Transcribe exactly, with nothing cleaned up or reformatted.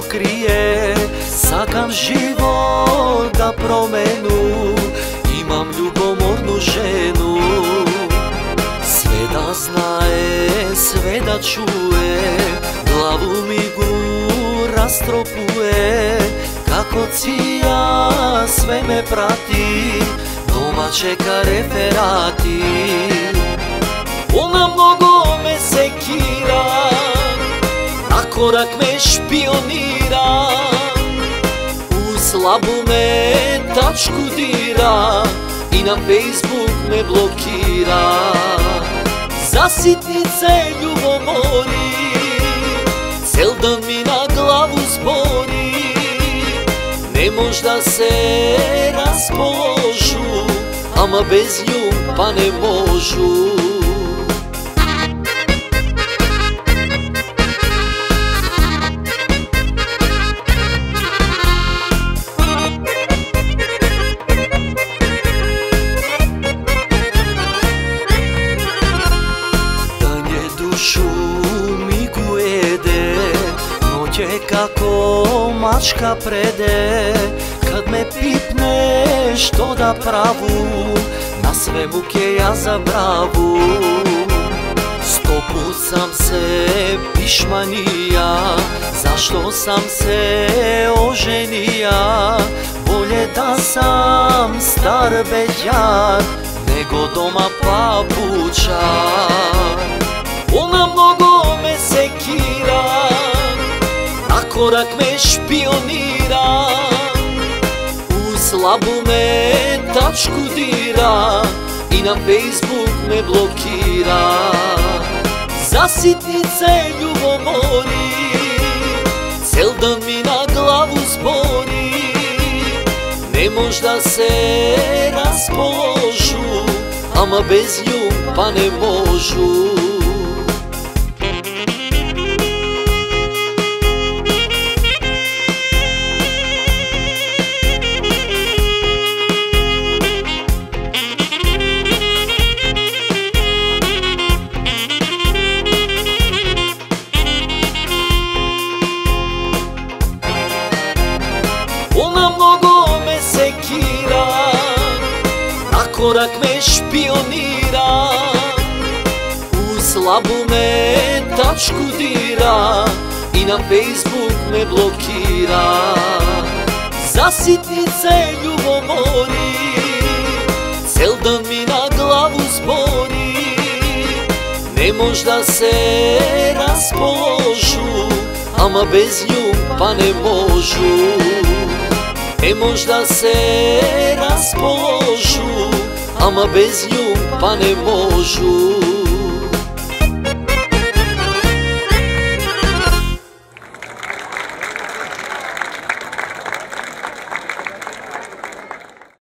pokrije. Sakam život da promenu, imam ljubomornu ženu. Sve da znaje, sve da čuje, glavu mi gura stropuje. Kako cija sve me prati, doma čeka referati. Ona mnogo me sekira, na korak me špionira, u slabu me tačku dira i na Facebook me blokira. Za sitnice ljubomori, cel dan mi na glavu zbori. Ne možda se raspoložu, ama bez nju pa ne možu. Dušu mi gujede, noće kako mačka prede. Kad me pipneš to da pravu, na sve muke ja zabravu. Sto put sam se pišmanija, zašto sam se oženija. Bolje da sam star beđar, nego doma papučar. Ona mnogo me sekira, na korak me špionira, u slabu me tačku dira i na Facebook me blokira. Za sitnice ljubomori, cel dan mi na glavu zbori. Ne možda se raspoložu, ama bez nju pa ne možu. Ona mnogo me sekira, na korak me špionira, u slabu me tačku dira i na Facebook me blokira. Za sitnice ljubomori, cel dan mi na glavu zbori. Ne možda se raspoložu, ama bez nju pa ne možu. Ne možda se raspoložu, ama bez nju pa ne možu.